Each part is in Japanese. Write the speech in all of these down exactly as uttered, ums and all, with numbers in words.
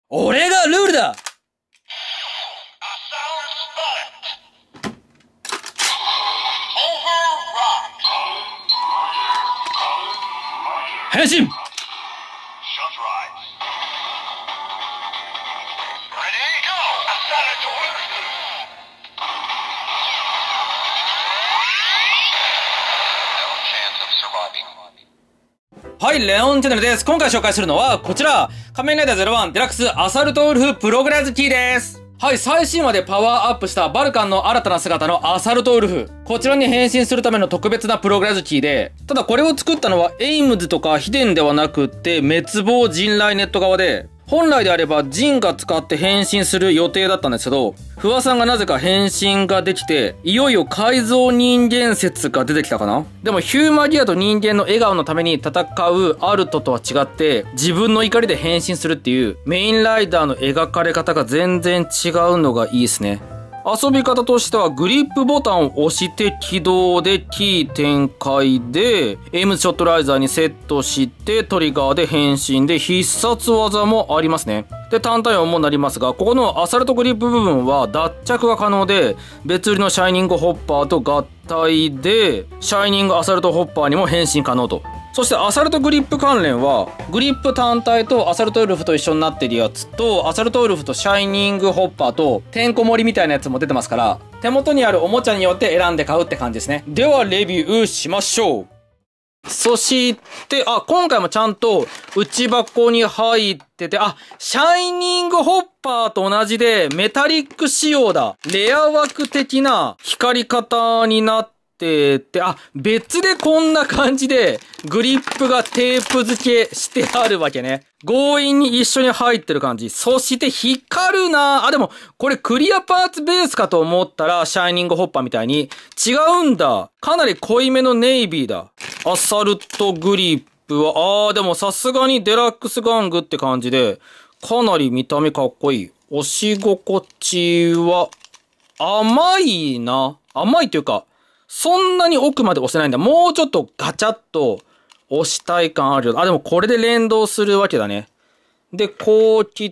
俺がルールだ。変身。はい、レオンチャンネルです。今回紹介するのはこちら、仮面ライダーゼロワンデラックスアサルトウルフプログライズキーです。はい、最新話でパワーアップしたバルカンの新たな姿のアサルトウルフ。こちらに変身するための特別なプログライズキーで、ただこれを作ったのはエイムズとかヒデンではなくって、滅亡人雷ネット側で、本来であればジンが使って変身する予定だったんですけど、不破さんがなぜか変身ができて、いよいよ改造人間説が出てきたかな。でもヒューマギアと人間の笑顔のために戦うアルトとは違って、自分の怒りで変身するっていうメインライダーの描かれ方が全然違うのがいいですね。遊び方としてはグリップボタンを押して起動でキー展開でエイムズショットライザーにセットしてトリガーで変身で必殺技もありますね。で単体音もなりますが、ここのアサルトグリップ部分は脱着が可能で別売りのシャイニングホッパーと合体でシャイニングアサルトホッパーにも変身可能と。そしてアサルトグリップ関連はグリップ単体とアサルトウルフと一緒になってるやつとアサルトウルフとシャイニングホッパーとてんこ盛りみたいなやつも出てますから、手元にあるおもちゃによって選んで買うって感じですね。ではレビューしましょう。そしてあ今回もちゃんと内箱に入ってて、あシャイニングホッパーと同じでメタリック仕様だ。レア枠的な光り方になってで、で、あ、別でこんな感じで、グリップがテープ付けしてあるわけね。強引に一緒に入ってる感じ。そして光るなあ、でも、これクリアパーツベースかと思ったら、シャイニングホッパーみたいに、違うんだ。かなり濃いめのネイビーだ。アサルトグリップは、あー、でもさすがにデラックス玩具って感じで、かなり見た目かっこいい。押し心地は、甘いな。甘いというか、そんなに奥まで押せないんだ。もうちょっとガチャッと押したい感あるよ。あ、でもこれで連動するわけだね。で、こう切って、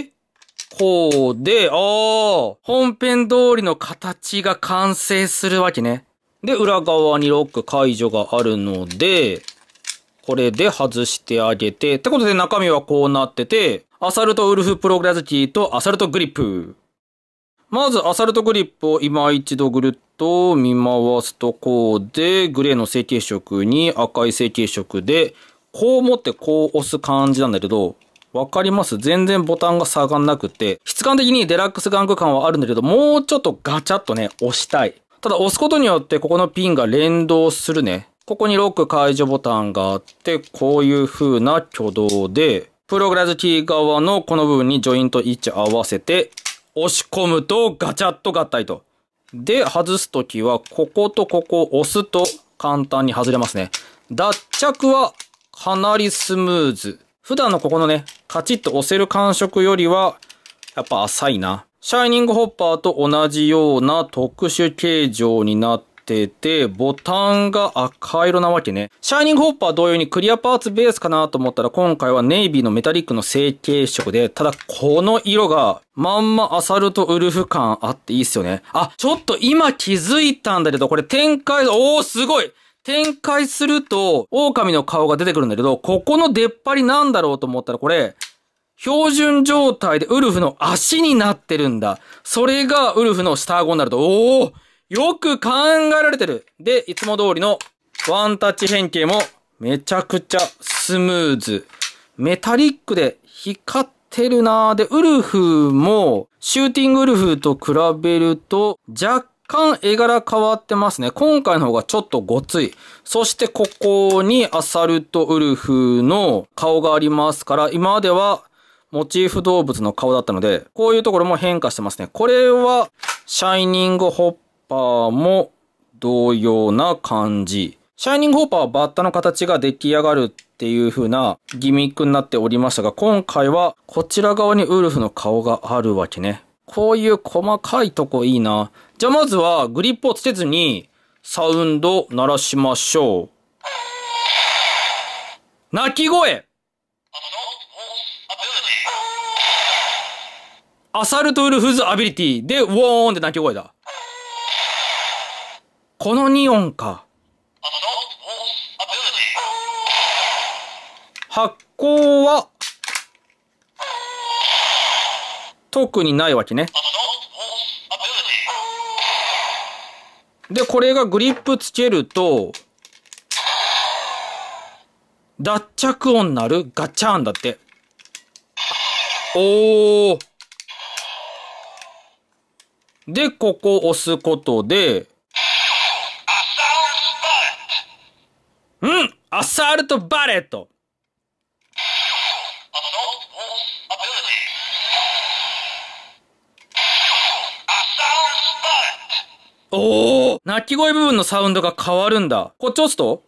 こうで、ああ、本編通りの形が完成するわけね。で、裏側にロック解除があるので、これで外してあげて、ってことで中身はこうなってて、アサルトウルフプログライズキーとアサルトグリップ。まず、アサルトグリップを今一度ぐるっと見回すとこうで、グレーの成型色に赤い成型色で、こう持ってこう押す感じなんだけど、わかります？全然ボタンが下がんなくて、質感的にデラックス玩具感はあるんだけど、もうちょっとガチャッとね、押したい。ただ押すことによってここのピンが連動するね。ここにロック解除ボタンがあって、こういう風な挙動で、プログライズキー側のこの部分にジョイント位置合わせて、押し込むとガチャッと合体と。で、外すときは、こことここを押すと簡単に外れますね。脱着はかなりスムーズ。普段のここのね、カチッと押せる感触よりは、やっぱ浅いな。シャイニングホッパーと同じような特殊形状になってて、ボタンが赤色なわけね。シャイニングホッパー同様にクリアパーツベースかなと思ったら、今回はネイビーのメタリックの成型色で、ただこの色がまんまアサルトウルフ感あっていいっすよね。あ、ちょっと今気づいたんだけど、これ展開、おーすごい展開すると、狼の顔が出てくるんだけど、ここの出っ張りなんだろうと思ったら、これ、標準状態でウルフの足になってるんだ。それがウルフの下顎になると、おーよく考えられてる。で、いつも通りのワンタッチ変形もめちゃくちゃスムーズ。メタリックで光ってるなー。で、ウルフもシューティングウルフと比べると若干絵柄変わってますね。今回の方がちょっとごつい。そしてここにアサルトウルフの顔がありますから、今まではモチーフ動物の顔だったので、こういうところも変化してますね。これはシャイニングホッパーも同様な感じ。シャイニングホッパーはバッタの形が出来上がるっていう風なギミックになっておりましたが、今回はこちら側にウルフの顔があるわけね。こういう細かいとこいいな。じゃあまずはグリップをつけずにサウンド鳴らしましょう。鳴き声。 アサルトウルフズアビリティで、ウォーンって鳴き声だ。このに音か。発光は、特にないわけね。で、これがグリップつけると、脱着音になるガチャーンだって。おー。で、ここを押すことで、うん、アサルトバレット。おー、鳴き声部分のサウンドが変わるんだ。こっち押すと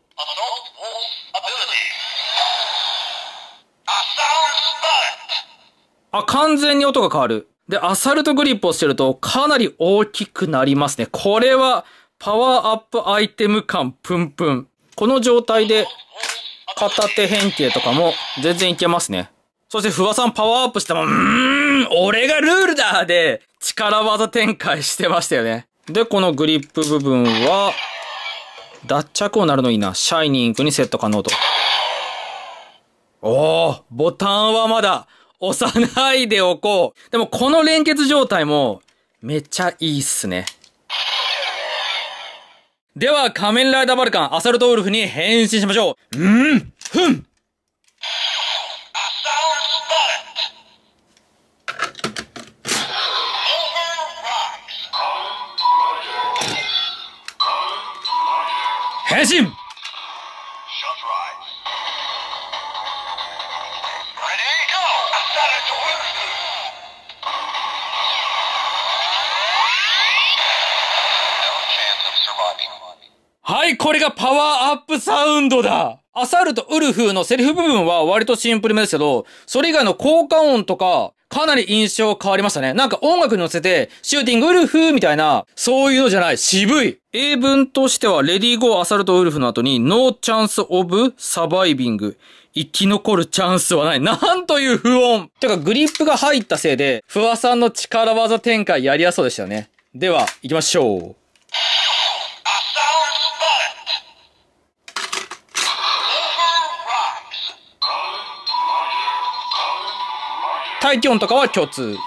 あ、完全に音が変わる。で、アサルトグリップをしてるとかなり大きくなりますね。これはパワーアップアイテム感プンプン。この状態で片手変形とかも全然いけますね。そしてフワさんパワーアップしても、うーん、俺がルールだで力技展開してましたよね。で、このグリップ部分は脱着音なるのいいな。シャイニングにセット可能と。おー、ボタンはまだ押さないでおこう。でもこの連結状態もめっちゃいいっすね。では仮面ライダーバルカンアサルトウルフに変身しましょう。うん、ふん。変身。はい、これがパワーアップサウンドだ。アサルトウルフのセリフ部分は割とシンプルめですけど、それ以外の効果音とか、かなり印象変わりましたね。なんか音楽に乗せて、シューティングウルフみたいな、そういうのじゃない。渋い。英文としては、レディーゴーアサルトウルフの後に、ノーチャンスオブサバイビング。生き残るチャンスはない。なんという不穏。てか、グリップが入ったせいで、フワさんの力技展開やりやすそうでしたよね。では、行きましょう。大気音とかは共通。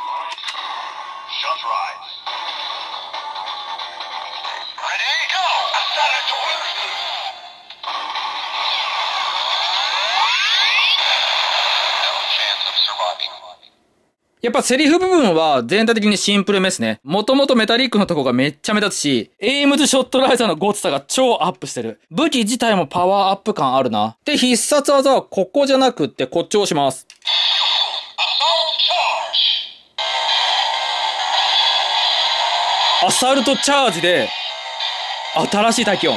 やっぱセリフ部分は全体的にシンプルめですね。もともとメタリックのとこがめっちゃ目立つし、エイムズショットライザーのゴツさが超アップしてる。武器自体もパワーアップ感あるな。で、必殺技はここじゃなくってこっちを押します。アサルトチャージで、新しい大気音。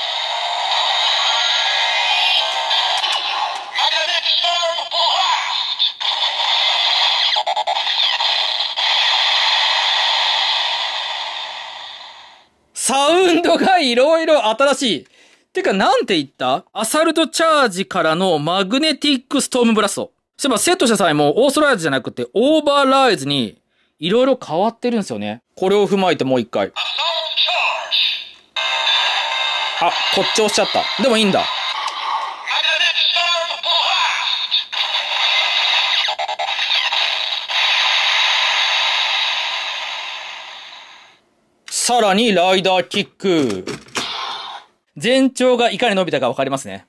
サウンドがいろいろ新しい。てか、なんて言った?アサルトチャージからのマグネティックストームブラスト。そういえばセットした際もオーソライズじゃなくてオーバーライズにいろいろ変わってるんですよね。これを踏まえてもう一回。あ、こっち押しちゃった。でもいいんだ。さらにライダーキック。全長がいかに伸びたかわかりますね。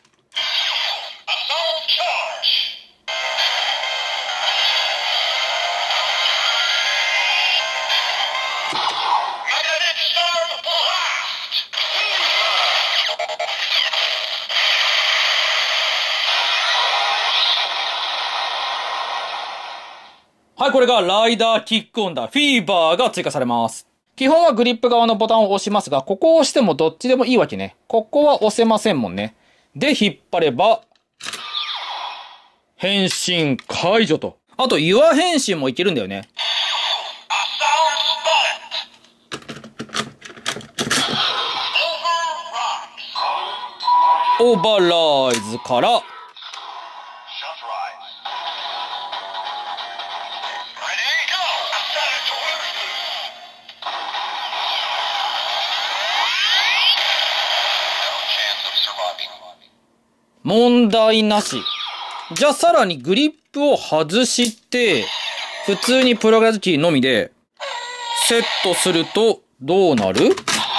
はい、これがライダーキック音だ。フィーバーが追加されます。基本はグリップ側のボタンを押しますが、ここを押してもどっちでもいいわけね。ここは押せませんもんね。で、引っ張れば、変身解除と。あと、ユア変身もいけるんだよね。オーバーライズから、 問題なし。じゃあさらにグリップを外して、普通にプログラズキーのみで、セットすると、どうなる？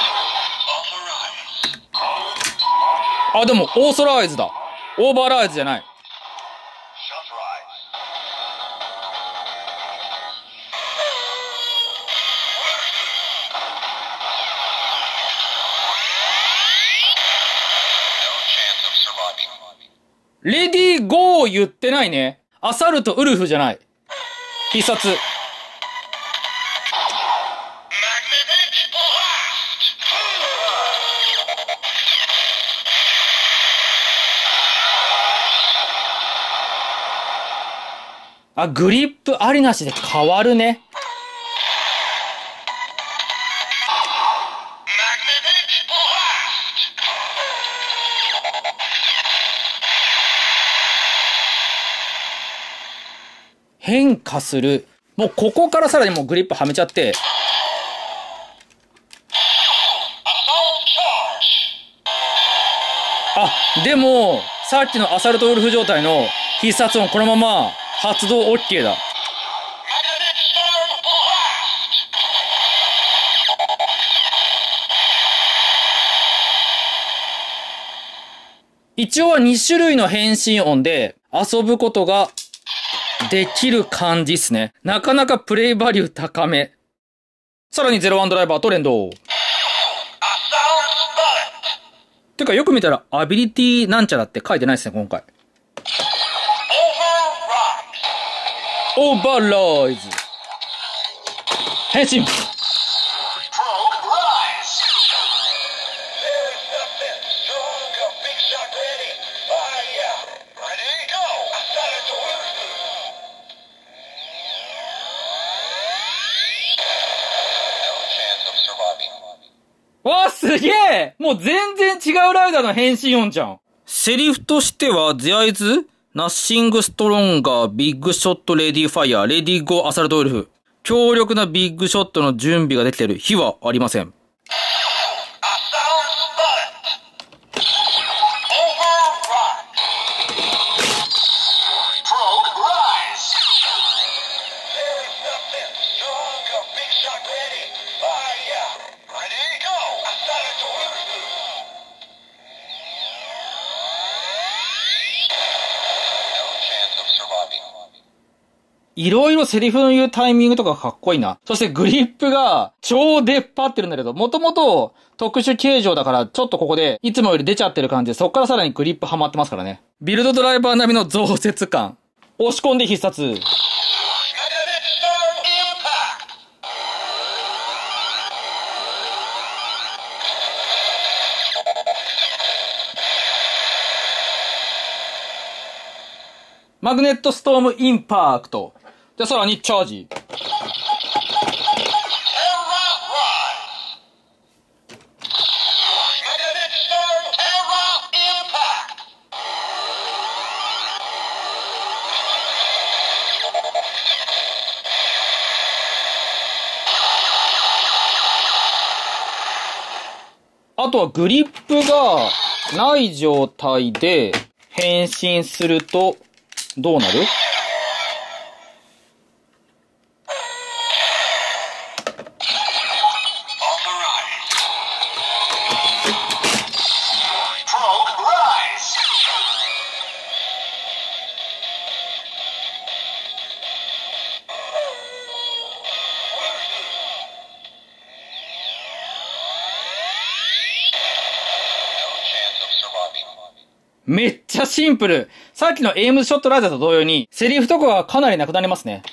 あ、でも、オーソライズだ。オーバーライズじゃない。レディーゴー言ってないね。アサルトウルフじゃない。必殺。あ、グリップありなしで変わるね。変化する。もうここからさらにもうグリップはめちゃって。あ、でも、さっきのアサルトウルフ状態の必殺音このまま発動 OK だ。一応はに種類の変身音で遊ぶことができる感じっすね。なかなかプレイバリュー高め。さらにゼロワンドライバーと連動。てかよく見たらアビリティなんちゃらって書いてないですね、今回。オーバーライズ。変身。わあ、すげえ！もう全然違うライダーの変身音じゃん。セリフとしては、The Eyes、Nothing Stronger、Big Shot、Ready Fire、Ready Go、アサルトウルフ。強力なビッグショットの準備ができている日はありません。いろいろセリフの言うタイミングとかかっこいいな。そしてグリップが超出っ張ってるんだけど、もともと特殊形状だからちょっとここでいつもより出ちゃってる感じで、そっからさらにグリップはまってますからね。ビルドドライバー並みの増設感。押し込んで必殺。マグネットストームインパクト。で、さらにチャージ。あとはグリップがない状態で変身するとどうなる？めっちゃシンプル。さっきのエイムショットライザーと同様に、セリフとかがかなりなくなりますね。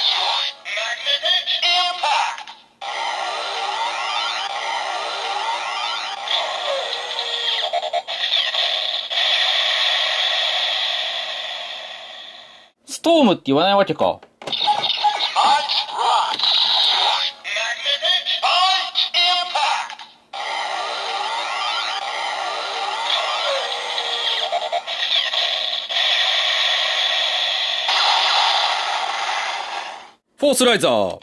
ストームって言わないわけか。フォースライザー。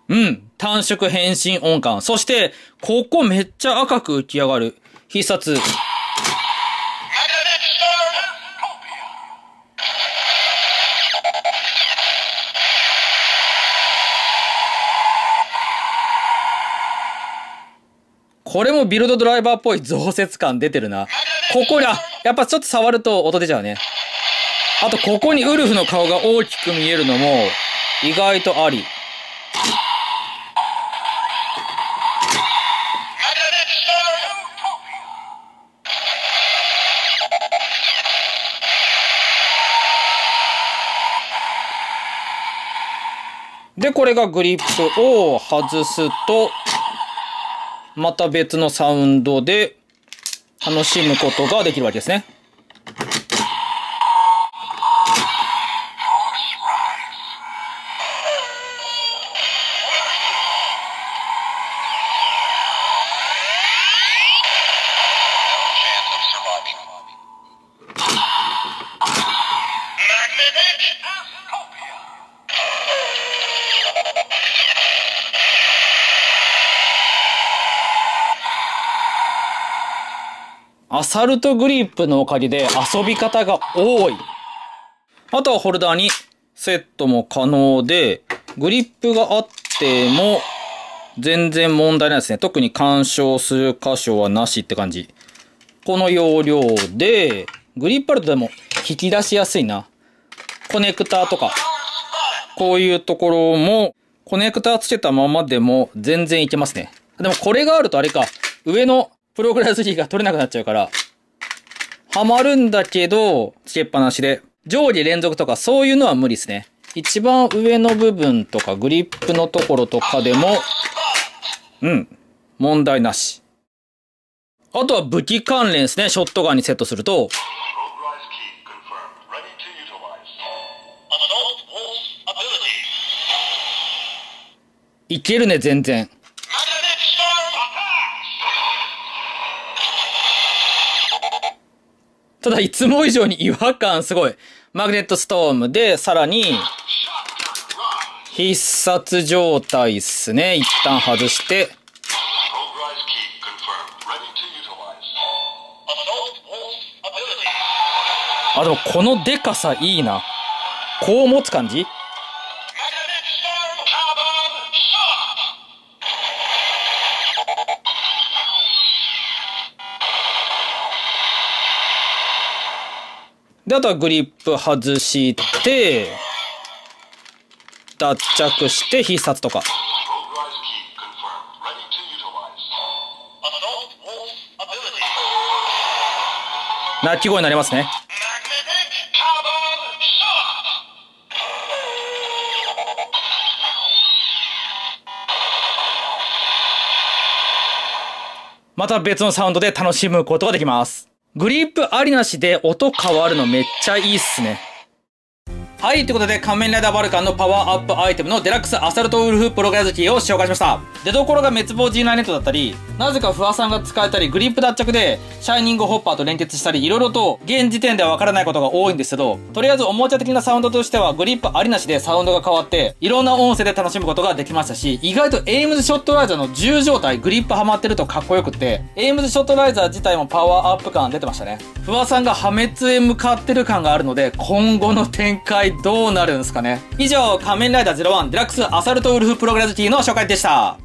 うん。単色変身音感。そして、ここめっちゃ赤く浮き上がる。必殺。これもビルドドライバーっぽい増設感出てるな。ここに、あ、やっぱちょっと触ると音出ちゃうね。あと、ここにウルフの顔が大きく見えるのも、意外とあり。で、これがグリップを外すと、また別のサウンドで楽しむことができるわけですね。アサルトグリップのおかげで遊び方が多い。あとはホルダーにセットも可能で、グリップがあっても全然問題ないですね。特に干渉する箇所はなしって感じ。この容量で、グリップあるとでも引き出しやすいな。コネクターとか、こういうところもコネクターつけたままでも全然いけますね。でもこれがあるとあれか、上のプログラスキーが取れなくなっちゃうから、はまるんだけど、つけっぱなしで、上下連続とかそういうのは無理ですね。一番上の部分とかグリップのところとかでも、うん、問題なし。あとは武器関連ですね。ショットガンにセットすると、いけるね、全然。ただいつも以上に違和感すごい。マグネットストームで、さらに、必殺状態っすね。一旦外して。あ、でもこのデカさいいな。こう持つ感じ？で、あとはグリップ外して、脱着して必殺とか。鳴き声になりますね。また別のサウンドで楽しむことができます。グリップありなしで音変わるのめっちゃいいっすね。はい、ということで仮面ライダーバルカンのパワーアップアイテムのデラックスアサルトウルフプログラズキーを紹介しました。出所が滅亡 ジーナイン ネットだったり、なぜか不破さんが使えたり、グリップ脱着でシャイニングホッパーと連結したり、いろいろと現時点ではわからないことが多いんですけど、とりあえずおもちゃ的なサウンドとしてはグリップありなしでサウンドが変わって、いろんな音声で楽しむことができましたし、意外とエイムズショットライザーのじゅう状態、グリップはまってるとかっこよくって、エイムズショットライザー自体もパワーアップ感出てましたね。不破さんが破滅へ向かってる感があるので、今後の展開どうなるんですかね。以上、仮面ライダーゼロワンデラックスアサルトウルフプログラズキーの紹介でした。